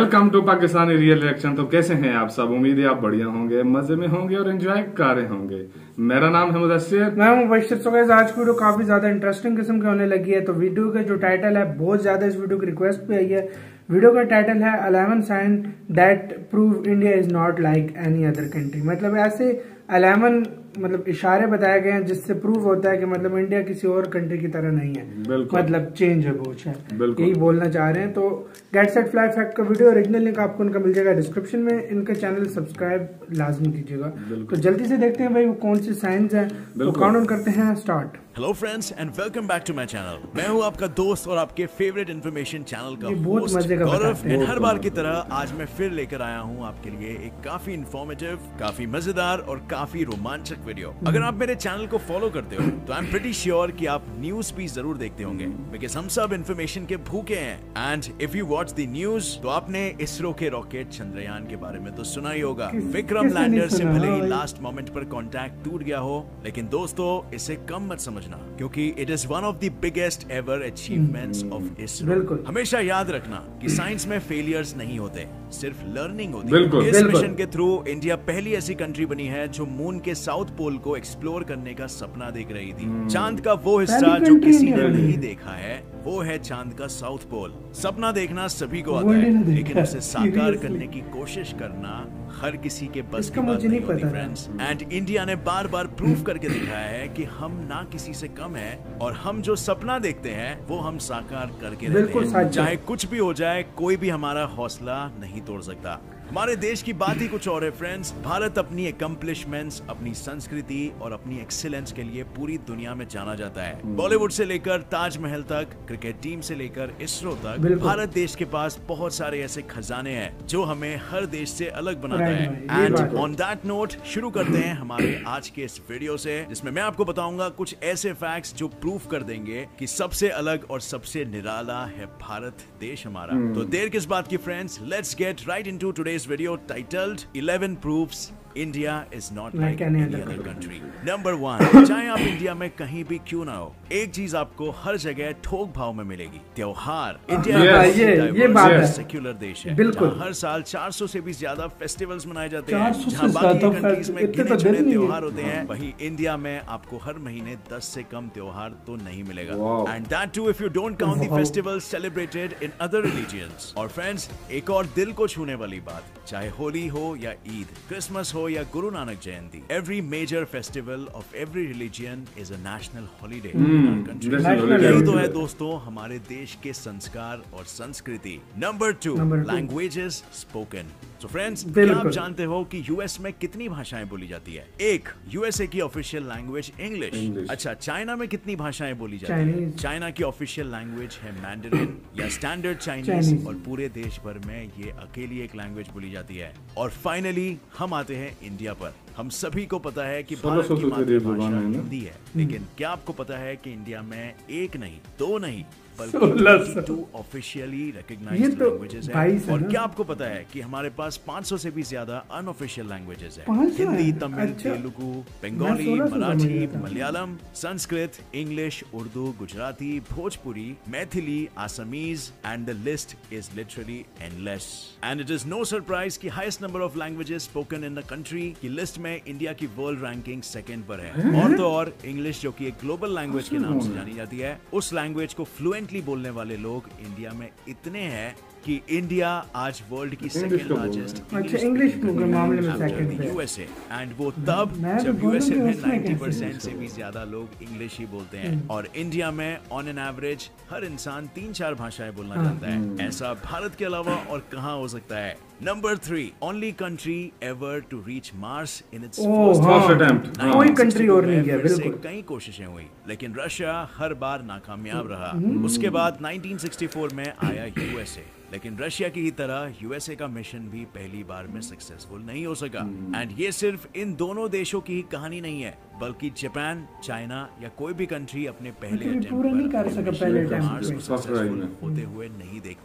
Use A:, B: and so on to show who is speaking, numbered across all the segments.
A: Welcome to Pakistani real reaction. तो कैसे हैं आप सब? उम्मीद है आप बढ़िया होंगे, मजे में होंगे और एंजॉय कर रहे होंगे। मेरा नाम है मुदस्सिर,
B: मैं हूं मुबश्शिर। तो गाइस आज की वीडियो काफी ज्यादा इंटरेस्टिंग किस्म की होने लगी है। तो वीडियो का जो टाइटल है बहुत ज्यादा इस वीडियो की रिक्वेस्ट पे आई है। वीडियो का टाइटल है 11 sign that prove India is not like any other country. मतलब ऐसे 11 इशारे बताए गए हैं जिससे प्रूव होता है कि मतलब इंडिया किसी और कंट्री की तरह नहीं है। मतलब चेंज है बहुत है, यही बोलना चाह रहे हैं। तो गेट सेट फ्लाई फैक्ट का वीडियो ओरिजिनल लिंक आपको उनका मिल जाएगा डिस्क्रिप्शन में। इनका चैनल सब्सक्राइब लाजमी कीजिएगा। तो जल्दी से देखते हैं भाई वो कौन सी साइंस है। तो काउंट डाउन करते हैं, start.
C: Hello friends and welcome back to my channel. मैं हूं आपका दोस्त और आपके फेवरेट इन्फॉर्मेशन चैनल का होस्ट गौरव। एंड हर बार की तरह आज मैं फिर लेकर आया हूं आपके लिए एक काफी इन्फॉर्मेटिव, काफी मजेदार और काफी रोमांचक वीडियो। अगर आप मेरे चैनल को फॉलो करते हो तो आई एम प्रीटी श्योर कि आप न्यूज भी जरूर देखते होंगे, बिकॉज हम सब इन्फॉर्मेशन के भूखे हैं। And if you watch the news तो आपने इसरो के रॉकेट चंद्रयान के बारे में तो सुना ही होगा। विक्रम लैंडर से भले ही लास्ट मोमेंट पर कॉन्टैक्ट टूट गया हो, लेकिन दोस्तों इसे कम मत समझना, क्योंकि it is one of the biggest ever achievements of ISRO. हमेशा याद रखना कि साइंस में फेलियर्स नहीं होते, सिर्फ लर्निंग होती है। इस मिशन के थ्रू इंडिया पहली ऐसी कंट्री बनी है जो मून के साउथ पोल को एक्सप्लोर करने का सपना देख रही थी। चांद का वो हिस्सा जो किसी ने नहीं देखा है वो है चांद का साउथ पोल। सपना देखना सभी को आता है, लेकिन उसे साकार करने की कोशिश करना हर किसी के बस की बात नहीं होती फ्रेंड्स। एंड इंडिया ने बार बार प्रूव करके दिखाया है कि हम ना किसी से कम है, और हम जो सपना देखते हैं वो हम साकार करके रहते हैं। चाहे कुछ भी हो जाए, कोई भी हमारा हौसला नहीं तोड़ सकता। हमारे देश की बात ही कुछ और है फ्रेंड्स। भारत अपनी अकम्प्लिशमेंट्स, अपनी संस्कृति और अपनी एक्सीलेंस के लिए पूरी दुनिया में जाना जाता है। बॉलीवुड से लेकर ताजमहल तक, क्रिकेट टीम से लेकर इसरो तक, भारत देश के पास बहुत सारे ऐसे खजाने हैं जो हमें हर देश से अलग बनाता है। एंड ऑन दैट नोट शुरू करते हैं हमारे आज के इस वीडियो से, जिसमें मैं आपको बताऊंगा कुछ ऐसे फैक्ट्स जो प्रूफ कर देंगे कि सबसे अलग और सबसे निराला है भारत देश हमारा। तो देर किस बात की friends, let's get right into today's video titled 11 proofs India is not like any other country. Number 1, चाहे आप इंडिया में कहीं भी क्यों ना हो, एक चीज आपको हर जगह थोक भाव में मिलेगी, त्योहार। इंडिया
B: ये बात है,
C: सेक्युलर देश है,
B: बिल्कुल।
C: हर साल 400 से भी ज्यादा फेस्टिवल्स मनाए जाते हैं। जहाँ बाकी कंट्रीज में गिने चुने त्योहार होते हैं, वहीं इंडिया में आपको हर महीने 10 से कम त्योहार तो नहीं मिलेगा। And that too if you don't count the festivals celebrated in other religions. और फ्रेंड्स एक और दिल को छूने वाली बात, चाहे होली हो या ईद, क्रिसमस हो या गुरु नानक जयंती, every major festival of every religion is a national holiday in our country. यही तो है दोस्तों हमारे देश के संस्कार और संस्कृति। Number 2, languages spoken. So friends, क्या आप जानते हो कि यूएस में कितनी भाषाएं बोली जाती है? एक, यूएसए की ऑफिशियल लैंग्वेज इंग्लिश। अच्छा, चाइना में कितनी भाषाएं बोली जाती है? चाइना की ऑफिशियल लैंग्वेज है मैंडरिन या स्टैंडर्ड चाइनीज, और पूरे देश भर में ये अकेली एक लैंग्वेज बोली जाती है। और फाइनली हम आते हैं इंडिया पर। हम सभी को पता है कि भारत की मातृभाषा हिंदी है, लेकिन क्या आपको पता है कि इंडिया में एक नहीं, दो नहीं, बल्कि 22 ऑफिशियली रिकॉग्नाइज्ड लैंग्वेजेस हैं। और क्या आपको पता है कि हमारे पास 500 से भी ज्यादा अनऑफिशियल लैंग्वेजेस हैं? Hindi, Tamil, Telugu, Bengali, Marathi, Malayalam, Sanskrit, English, Urdu, Gujarati, Bhojpuri, Maithili, Assamese, and the list is literally endless. And it is no surprise कि highest number of languages spoken in the country की लिस्ट में इंडिया की वर्ल्ड रैंकिंग सेकंड पर है। और तो और इंग्लिश, जो कि एक ग्लोबल लैंग्वेज के नाम से जानी जाती है, उस लैंग्वेज को फ्लुएंटली बोलने वाले लोग इंडिया में इतने हैं कि इंडिया आज वर्ल्ड की सेकंड लार्जेस्ट
B: इंग्लिश के मामले में सेकंड है
C: यूएसए। एंड वो तब जब यूएसए में 90% से भी ज्यादा लोग इंग्लिश ही बोलते हैं, और इंडिया में ऑन एन एवरेज हर इंसान 3-4 भाषाएं बोलना जानता है। ऐसा भारत के अलावा और कहां हो सकता है? Number 3, only country ever to reach Mars in its first attempt.
B: कोई कंट्री और नहीं है, बिल्कुल।
C: कई कोशिशें हुई, लेकिन रशिया हर बार नाकामयाब रहा। उसके बाद 1964 में आया यूएसए, लेकिन रशिया की ही तरह यूएसए का मिशन भी पहली बार में सक्सेसफुल नहीं हो सका। एंड ये सिर्फ इन दोनों देशों की ही कहानी नहीं है, बल्कि जापान, चाइना या कोई भी कंट्री अपने पहले अटेम्प्ट पर मार्स को सक्सेसफुल होते हुए नहीं देख पाई।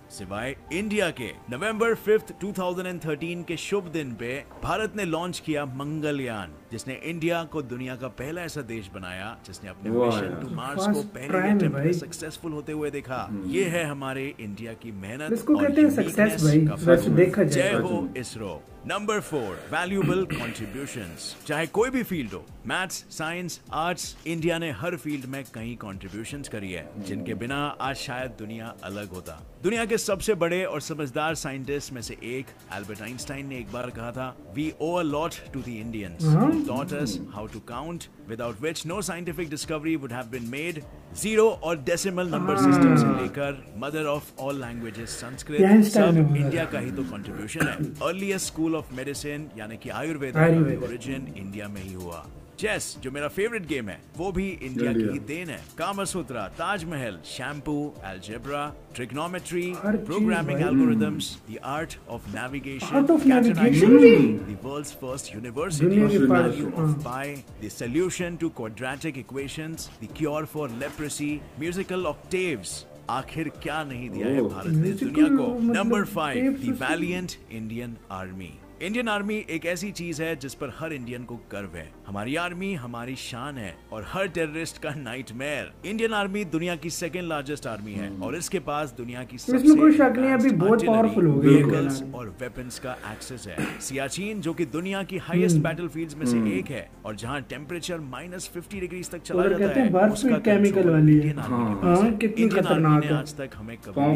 C: सिवाय इंडिया के। नवंबर 5, 2013 के शुभ दिन पे भारत ने लॉन्च किया मंगलयान, जिसने इंडिया को दुनिया का पहला ऐसा देश बनाया जिसने अपने मिशन टू मार्स को पहले अटेम्प्ट में सक्सेसफुल होते हुए देखा। ये है हमारे इंडिया की मेहनत और यूनिकनेस का फल। जय हो इसरो। Number 4, valuable contributions. चाहे कोई भी फील्ड हो, मैथ्स, साइंस, आर्ट्स, इंडिया ने हर फील्ड में कई कॉन्ट्रीब्यूशंस करी है जिनके बिना आज शायद दुनिया अलग होता। दुनिया के सबसे बड़े और समझदार साइंटिस्ट में से एक एल्बर्ट आइंस्टाइन ने एक बार कहा था, we owe a lot to the Indians, taught us how to count, without which no scientific discovery would have been made. Zero और डेसिमल नंबर सिस्टम से लेकर mother of all languages Sanskrit, सब India का ही तो कंट्रीब्यूशन है। Earliest school of medicine यानी कि आयुर्वेदा का ओरिजिन इंडिया में ही हुआ। चेस, जो मेरा फेवरेट गेम है, वो भी इंडिया की ही देन है। Kamasutra, Taj Mahal, shampoo, algebra, trigonometry, programming algorithms, the art of navigation, the world's first university, value of pi, the solution to quadratic equations, the cure for leprosy, musical octaves. आखिर क्या नहीं दिया है भारत ने दुनिया को। Number 5, the valiant Indian army. Indian army एक ऐसी चीज है जिस पर हर इंडियन को गर्व है। हमारी आर्मी हमारी शान है और हर टेररिस्ट का नाइटमेयर। इंडियन आर्मी दुनिया की सेकंड लार्जेस्ट आर्मी है और इसके पास दुनिया की सबसे व्हीकल्स और वेपन्स का एक्सेस है। सियाचिन, जो कि दुनिया की हाईएस्ट बैटलफील्ड्स में से एक है और जहां टेम्परेचर -50 डिग्री तक चला जाता है, उसका केमिकल वाली इंडियन आर्मी ने आज तक हमें कभी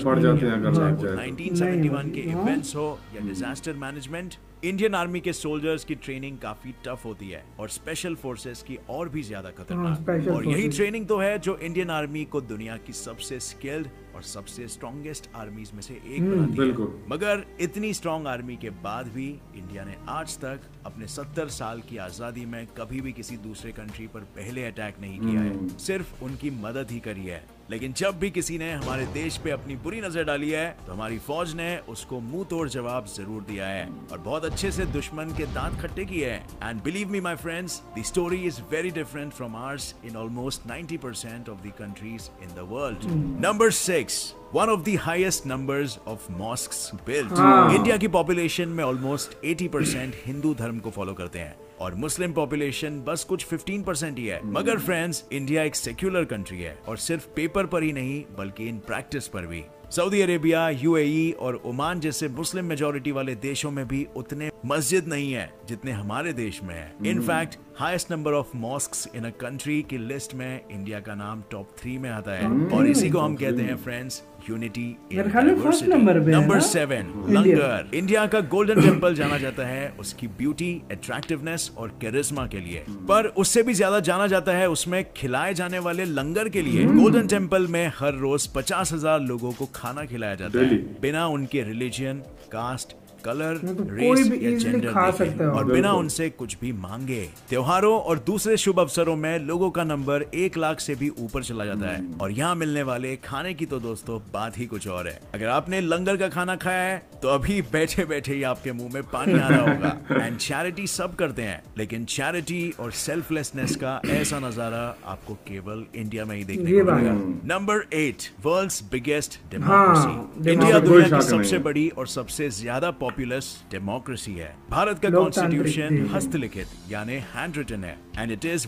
C: 1971 के इवेंट्स हो या डिजास्टर मैनेजमेंट, इंडियन आर्मी के सोल्जर्स की ट्रेनिंग काफी टफ होती है और स्पेशल फोर्सेस की और भी ज्यादा खतरनाक। और यही ट्रेनिंग तो है जो इंडियन आर्मी को दुनिया की सबसे स्किल्ड और सबसे स्ट्रॉन्गेस्ट आर्मीज में से एक बनाती है। मगर इतनी स्ट्रॉन्ग आर्मी के बाद भी इंडिया ने आज तक अपने 70 साल की आजादी में कभी भी किसी दूसरे कंट्री पर पहले अटैक नहीं किया है, सिर्फ उनकी मदद ही करी है। लेकिन जब भी किसी ने हमारे देश पे अपनी बुरी नजर डाली है तो हमारी फौज ने उसको मुंह तोड़ जवाब जरूर दिया है और बहुत अच्छे से दुश्मन के दांत खट्टे किए हैं। And believe me my friends, the story is very different from ours in almost 90% of the countries in the world. Number 6, one of the highest numbers of mosques built. India की पॉपुलेशन में almost 80% Hindu धर्म को follow करते हैं और Muslim population बस कुछ 15% ही है। मगर फ्रेंड्स, इंडिया एक सेक्युलर कंट्री है और सिर्फ पेपर पर ही नहीं बल्कि इन प्रैक्टिस पर भी। सऊदी अरेबिया, यूएई और ओमान जैसे मुस्लिम मेजॉरिटी वाले देशों में भी उतने मस्जिद नहीं है जितने हमारे देश में है। In fact highest number of mosques in a country की लिस्ट में इंडिया का नाम टॉप 3 में आता है और इसी को हम कहते हैं friends unity in diversity. Number 7, langar. India का गोल्डन टेम्पल जाना जाता है उसकी ब्यूटी, अट्रैक्टिवनेस और कैरिज्मा के लिए, पर उससे भी ज्यादा जाना जाता है उसमें खिलाए जाने वाले लंगर के लिए। गोल्डन टेम्पल में हर रोज 50,000 लोगों को खाना खिलाया जाता है बिना उनके रिलीजन, कास्ट, कलर, रेस या जेंडर देखे और बिना उनसे कुछ भी मांगे। त्योहारों और दूसरे शुभ अवसरों में लोगों का नंबर 1 लाख से भी ऊपर चला जाता है और यहाँ मिलने वाले खाने की तो दोस्तों बात ही कुछ और है। अगर आपने लंगर का खाना खाया है तो अभी बैठे बैठे ही आपके मुंह में पानी आ रहा होगा। एंड चैरिटी सब करते हैं, लेकिन चैरिटी और सेल्फलेसनेस का ऐसा नजारा आपको केवल इंडिया में ही देखने को मिलेगा। Number 8, world's biggest democracy. India दुनिया की सबसे बड़ी और सबसे ज्यादा पॉपुलस डेमोक्रेसी है। भारत का कॉन्स्टिट्यूशन हस्तलिखित यानी हैंड रिटन है and it is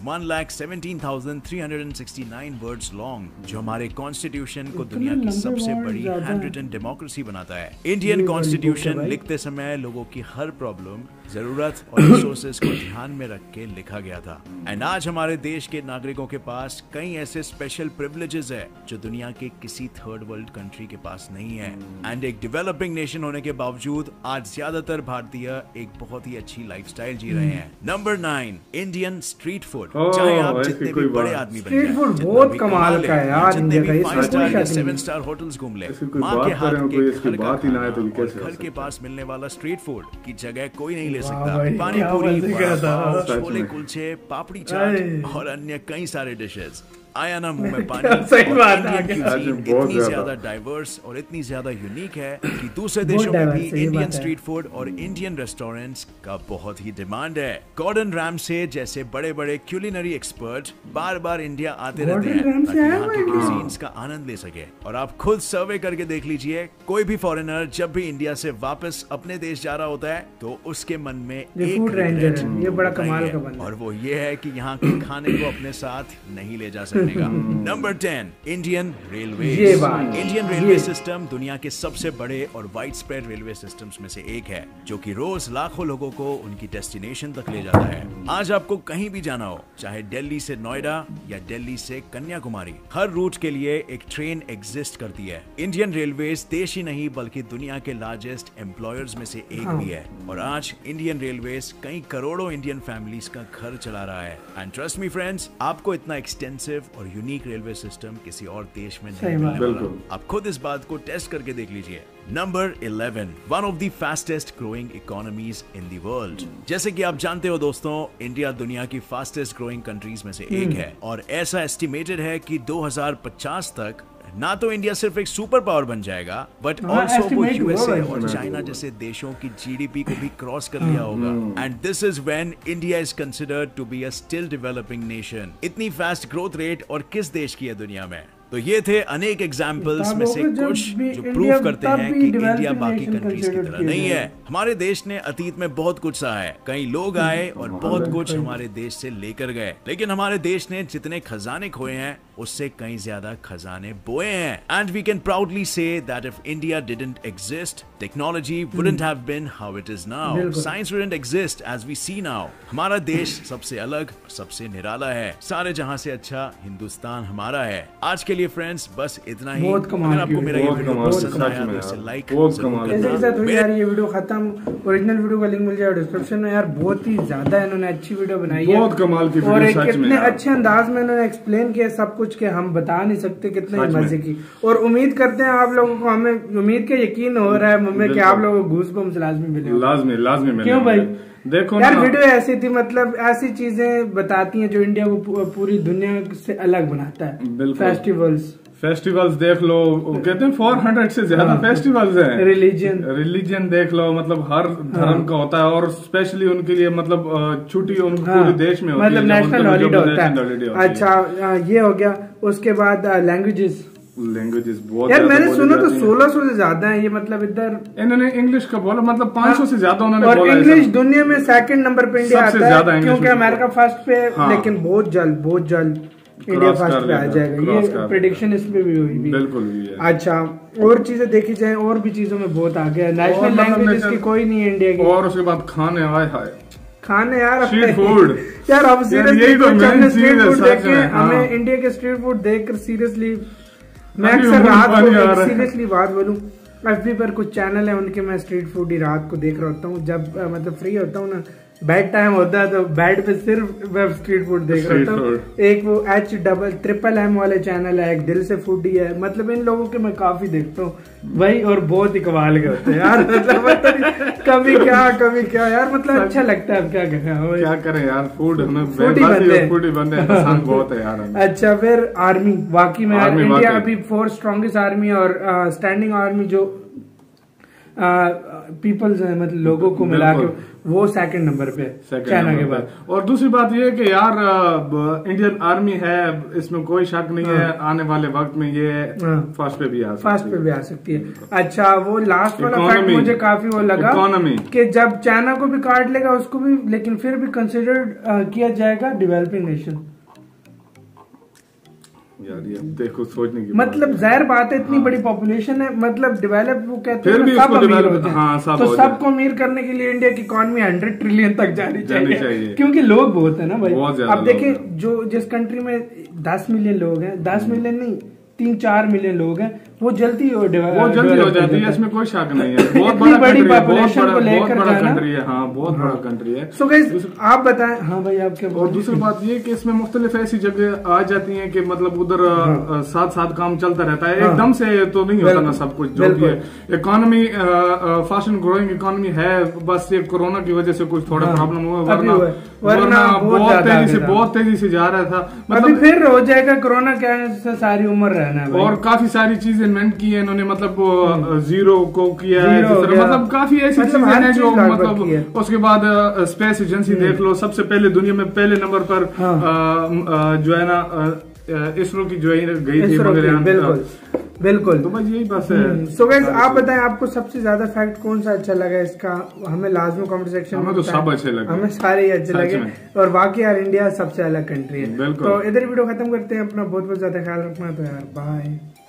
C: 1,17,369 words long, जो हमारे कॉन्स्टिट्यूशन को दुनिया की सबसे बड़ी हैंड रिटन डेमोक्रेसी बनाता है। इंडियन कॉन्स्टिट्यूशन लिखते समय लोगों की हर प्रॉब्लम, जरूरत और रिसोर्सेज को ध्यान में रख के लिखा गया था। एंड आज हमारे देश के नागरिकों के पास कई ऐसे स्पेशल प्रिविलेजेस है जो दुनिया के किसी थर्ड वर्ल्ड कंट्री के पास नहीं है। एंड एक डेवलपिंग नेशन होने के बावजूद आज ज्यादातर भारतीय एक बहुत ही अच्छी लाइफस्टाइल जी रहे हैं। Number 9, Indian street food. चाहे आप जितने भी बड़े आदमी बन जाएं,
B: बहुत कमाल का है यार,
C: जितने भी 5 स्टार या 7 स्टार होटल्स घूम ले, माँ के हाथ के घर का खाना और घर के पास मिलने वाला स्ट्रीट फूड की जगह कोई नहीं ले सकता। पानी पूरी, छोले कुलचे, पापड़ी चाट और अन्य कई सारे डिशेस। आया ना मुंह में पानी।
B: सही बात है।
C: इतनी ज्यादा डाइवर्स और इतनी ज्यादा यूनिक है कि दूसरे देशों में भी इंडियन स्ट्रीट फूड और इंडियन रेस्टोरेंट्स का बहुत ही डिमांड है। गॉर्डन रैमसे जैसे बड़े बड़े क्यूलिनरी एक्सपर्ट बार बार इंडिया आते रहते हैं ताकि यहाँ के क्यूजीन्स का आनंद ले सके। और आप खुद सर्वे करके देख लीजिए, कोई भी फॉरेनर जब भी इंडिया से वापस अपने देश जा रहा होता है तो उसके मन में एक रिग्रेट
B: ये बड़ा कमाल का बंदा,
C: और वो ये है कि यहाँ के खाने को अपने साथ नहीं ले जा सकने का। Number 10, Indian railway. Indian railway system दुनिया के सबसे बड़े और वाइड स्प्रेड रेलवे सिस्टम्स में से एक है, जो कि रोज लाखों लोगों को उनकी डेस्टिनेशन तक ले जाता है। आज आपको कहीं भी जाना हो, चाहे दिल्ली से नोएडा या दिल्ली से कन्याकुमारी, हर रूट के लिए एक ट्रेन एग्जिस्ट करती है। इंडियन रेलवेज देश ही नहीं बल्कि दुनिया के लार्जेस्ट एम्प्लॉयर्स में से एक भी है, और आज इंडियन रेलवेज कई करोड़ों इंडियन फैमिलीज का घर चला रहा है। एंड ट्रस्ट मी फ्रेंड्स, आपको इतना एक्सटेंसिव और यूनिक रेलवे सिस्टम किसी और देश में नहीं मिलने वाला। आप खुद इस बात को टेस्ट करके देख लीजिए। Number 11, one of the fastest growing economies in the world. जैसे कि आप जानते हो दोस्तों, इंडिया दुनिया की फास्टेस्ट ग्रोइंग कंट्रीज में से एक है, और ऐसा एस्टिमेटेड है कि 2050 तक ना तो इंडिया सिर्फ एक सुपर पावर बन जाएगा, बट ऑल्सो वो यूएसए और चाइना जैसे देशों की जीडीपी को भी क्रॉस कर लिया होगा। And this is when India is considered to be a still developing nation. इतनी फास्ट ग्रोथ रेट और किस देश की है दुनिया में? तो ये थे अनेक एग्जाम्पल्स में से कुछ जो प्रूव करते हैं कि इंडिया बाकी कंट्रीज की तरह नहीं है। हमारे देश ने अतीत में बहुत कुछ सहा है, कई लोग आए और बहुत कुछ हमारे देश से लेकर गए, लेकिन हमारे देश ने जितने खजाने खोए हैं उससे कई ज्यादा खजाने बोए हैं। And we can proudly say that if India didn't exist, technology wouldn't have been how it is now, science wouldn't exist as we see now. हमारा देश सबसे अलग, सबसे निराला है, सारे जहां से अच्छा हिंदुस्तान हमारा है। आज के लिए फ्रेंड्स बस इतना ही। अगर आपको मेरा ये वीडियो पसंद आया तो इसे लाइक
B: जरूर यार। ये वीडियो खत्म, ओरिजिनल वीडियो का लिंक मिल जाएगा डिस्क्रिप्शन में। यार बहुत ही ज्यादा इन्होंने अच्छी वीडियो बनाई है,
A: बहुत कमाल की
B: और कितने अच्छे अंदाज में इन्होंने एक्सप्लेन किया सब कुछ के हम बता नहीं सकते कितने मजे की। और उम्मीद करते हैं आप लोगों को, हमें उम्मीद के यकीन हो रहा है मम्मी कि आप लोगों को गूज़बम्स लाजमी मिले।
A: लाजमी
B: क्यों भाई?
A: देखो
B: यार वीडियो ऐसी थी, मतलब ऐसी चीजें बताती हैं जो इंडिया को पूरी दुनिया से अलग बनाता है। फेस्टिवल्स देख लो, कहते हैं 400 से ज्यादा फेस्टिवल्स हैं। रिलीजन देख लो, मतलब हर धर्म का होता है, और स्पेशली उनके लिए मतलब छुट्टी उनके पूरे देश में होती है, मतलब नेशनल हॉलीडे होता है। अच्छा ये हो गया। उसके बाद लैंग्वेजेस
A: बहुत
B: यार मैंने सुना तो 1600 से ज्यादा है ये, मतलब इधर
A: इन्होंने इंग्लिश का बोला, मतलब 500 से ज्यादा उन्होंने
B: बोला। और इंग्लिश दुनिया में सेकंड नंबर पे इंडिया आता है, क्योंकि अमेरिका फर्स्ट पे, लेकिन बहुत जल्द इंडिया फर्स्ट पे आ जाएगा। ये प्रेडिक्शन इसमें भी हुई भी।
A: बिल्कुल भी है।
B: अच्छा और चीजें देखी जाए, और भी चीजों में बहुत आ गया। नेशनल लैंग्वेज की कोई नहीं है इंडिया की।
A: और उसके बाद खाने,
B: खाने यार,
A: स्ट्रीट फूड
B: यार अब सीरियसली स्ट्रीट फूड देखे, हमें इंडिया के स्ट्रीट फूड देखकर सीरियसली मैं अक्सर रात को सीरियसली बात बोलूं, एफबी पर कुछ चैनल है उनके, मैं स्ट्रीट फूड ही रात को देख रहा होता हूँ जब मतलब फ्री होता हूँ ना, बेड टाइम होता है तो बेड पे सिर्फ मैं स्ट्रीट फूड देख रहा था। एक वो HMMM वाले चैनल है, एक दिल से फूडी है, मतलब इन लोगों के मैं काफी देखता हूँ भाई, और बहुत ही कमाल के होते हैं यार। मतलब कभी क्या यार, मतलब अच्छा लगता है। अब क्या करें यार,
A: फूड हमें
B: फूडी
A: बंदे पसंद बहुत है यार।
B: अच्छा फिर आर्मी, वाकई में यार इंडिया अभी 4th स्ट्रॉन्गेस्ट आर्मी और स्टैंडिंग आर्मी जो पीपल्स है, मतलब लोगों को मिला के वो सेकंड नंबर पे चाइना के बाद।
A: और दूसरी बात ये है कि यार इंडियन आर्मी है, इसमें कोई शक नहीं है, आने वाले वक्त में ये फर्स्ट पे भी आ सकती है। अच्छा वो लास्ट वाला फैक्ट मुझे काफी वो लगा कि जब चाइना को भी काट लेगा उसको भी, लेकिन फिर भी कंसिडर्ड किया जाएगा डेवलपिंग नेशन। यार ये देखो सोचने की
B: मतलब जाहिर बात है, इतनी बड़ी पॉपुलेशन है, मतलब डेवलप वो कहते हैं
A: सब अमीर
B: होते हैं, तो सबको अमीर करने के लिए इंडिया की इकोनॉमी 100 ट्रिलियन तक जानी चाहिए, क्योंकि लोग बहुत है ना भाई। अब देखें जो जिस कंट्री में 10 मिलियन लोग हैं, 10 मिलियन नहीं 3-4 मिलियन लोग हैं, वो जल्दी हो
A: जाती है, इसमें कोई शक नहीं है। बहुत
B: बड़ी पॉपुलेशन को लेकर
A: कंट्री है। हाँ, बहुत बड़ा कंट्री है।
B: सो गाइस आप बताएं। हाँ भाई, आपके
A: और दूसरी बात ये कि इसमें मुख्तलिफ ऐसी जगह आ जाती हैं कि मतलब उधर साथ साथ काम चलता रहता है, एकदम से तो नहीं होता ना सब कुछ। जो भी है economy fast and growing economy है, बस ये कोरोना की वजह से कुछ थोड़ा प्रॉब्लम हुआ, वरना बहुत तेजी से जा रहा था।
B: मतलब फिर हो जाएगा कोरोना, क्या से सारी उम्र रहना है।
A: और काफी सारी चीजें इन्वेंट की है इन्होंने, मतलब जीरो को किया है, मतलब काफी ऐसी चीजें हैं जो मतलब। उसके बाद स्पेस एजेंसी देख लो, सबसे पहले दुनिया में पहले नंबर पर जो है ना इसरो की जो गई थी।
B: बिल्कुल
A: तो बस यही बात है।
B: सो गाइस आप बताएं आपको सबसे ज्यादा फैक्ट कौन सा अच्छा लगा इसका, हमें लाजमी कमेंट सेक्शन में।
A: हमें तो सब अच्छे लगे,
B: हमें सारे ही अच्छे लगे। और बाकी यार इंडिया सबसे अलग कंट्री है।
A: बिल्कुल।
B: तो इधर वीडियो खत्म करते हैं। अपना बहुत बहुत ज्यादा ख्याल रखना। तो यार बाय।